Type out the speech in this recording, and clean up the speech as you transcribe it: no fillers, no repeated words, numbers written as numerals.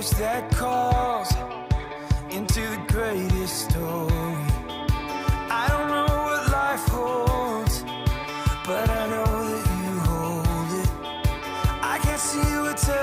voice that calls into the greatest story. I don't know what life holds, but I know that you hold it. I can't see what's